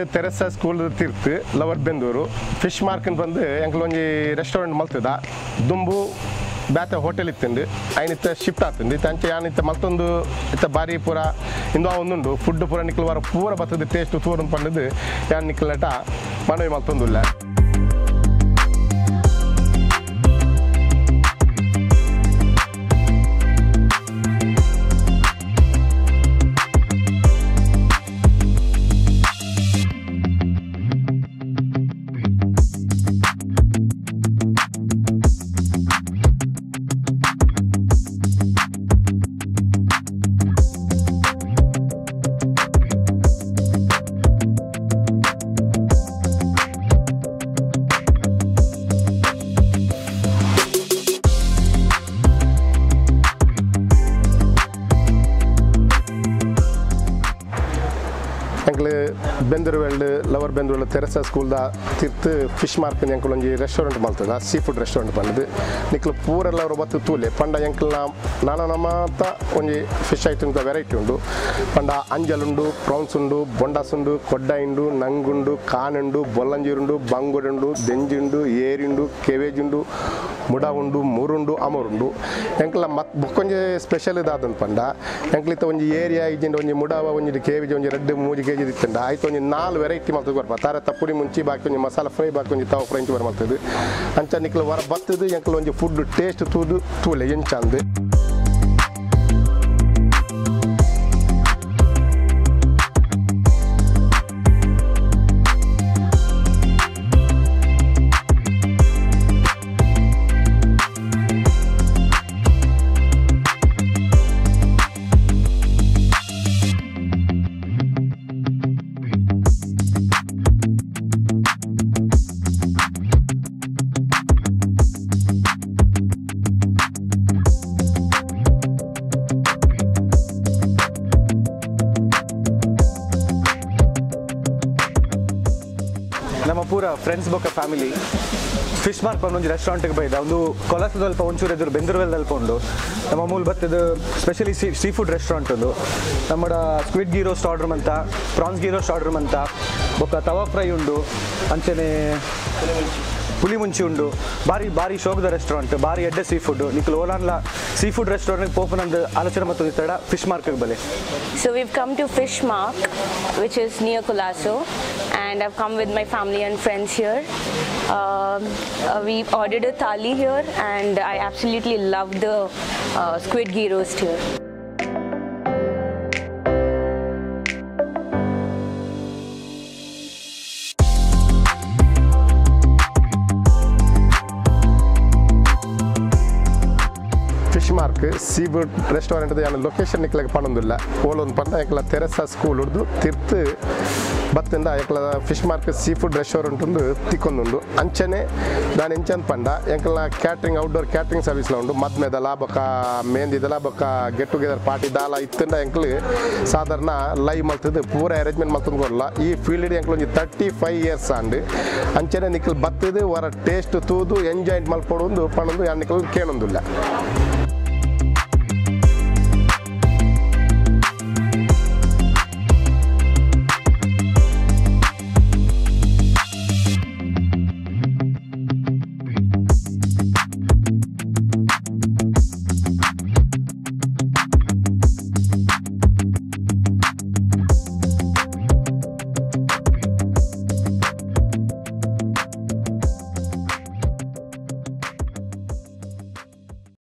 Theresa school tirthu lower Bendoorwell fish market bandu enkel onji restaurant maltida dumbu bata hotel ittindi ainita shift aatindi tanche yanita maltondu ita bari pura indu ondundu food pura niklu vara pura batadu taste thodum pannadu yan niklata manoy maltondulla Bendoorwell, lower Bendoorwell, Theresa school da tirthu fish market yankul onji restaurant maltada seafood restaurant bandu niklu pura ella robatu tule panda yankul nana namata onji fish items da variety undu panda anjal undu prawns undu bondas undu kodda undu nangundu kaanundu bollanjirundu bangudundu denjundu yerindu cabbage undu muda undu murundu amurundu yankul bokkonje special idadan panda yanklita onji area ijinde onji mudawa onji cabbage onji red mooji kg ditanda aito onji 4 variety maltadu barba tapudi munchi baaki onji masala fry baaki onji taw fry inchi bar maltadu ancha niklu vara battadu yanklu onji food taste tudu tule yenchande ನಮ್ಮ ಪೂರ friends ಬೊಕ್ಕ family fish mark ಒಂದು ರೆಸ್ಟೋರೆಂಟ್ಗೆ ಬೈದ ಒಂದು ಕೊಲಸದಲ್ಲಿ ಒಂಚೂರು ಎದುರು ಬೆಂದೂರ್ವೆಲ್ ಉಂಡು ನಮ್ಮ ಮೂಲ ಬತ್ತದು ಸ್ಪೆಷಲಿ ಸೀ ಫುಡ್ ರೆಸ್ಟೋರೆಂಟ್ ಒಂದು ನಮ್ಮ ಸ್ಕ್ವಿಡ್ ಗೀ ರೋಸ್ಟ್ ಆರ್ಡರ್ ಮಂತ ಪ್ರಾನ್ಸ್ ಗೀ ರೋಸ್ಟ್ ಆರ್ಡರ್ ಮಂತ ಬೊಕ್ಕ ತವಾ ಫ್ರೈ ಉಂಡು ಅಂಚನೆ ಪುಲಿ ಮುಂಚಿ ಉಂಡು ಬಾರಿ ಬಾರಿ ಶೋಕದ ರೆಸ್ಟೋರೆಂಟ್ ಬಾರಿ ಎಡ್ಡೆ ಸೀ ಫುಡ್ ನಿಖಲ್ ಓಲಾನ್ಲ ಸೀ ಫುಡ್ ರೆಸ್ಟೋರೆಂಟ್ ಪೋಪನಂದು ಆಲೋಚನೆ ಮತ್ತು ಇತ್ತಡ ಫಿಶ್ ಮಾರ್ಕ್ಗೆ ಬಲೆ So we've come to Fish Mark, which is near Kulaso, and I've come with my family and friends here. We ordered a thali here, and I absolutely love the squid ghee roast here. Mark seafood restaurant da yana location nikla panundilla olon panda ekla Theresa school urdu tirthu battenda ekla fish market seafood restaurant undu tikondundu anchane dan enchan panda ekla catering outdoor catering service la undu madme dala baka mendi dala baka get together party dala ittenda enkle sadarna live maltadu pura arrangement maltun gorla ee field enkle 35 years and anchane nikl battadu wara taste tudu enjoy malpodundu panundu yan nikl kenundulla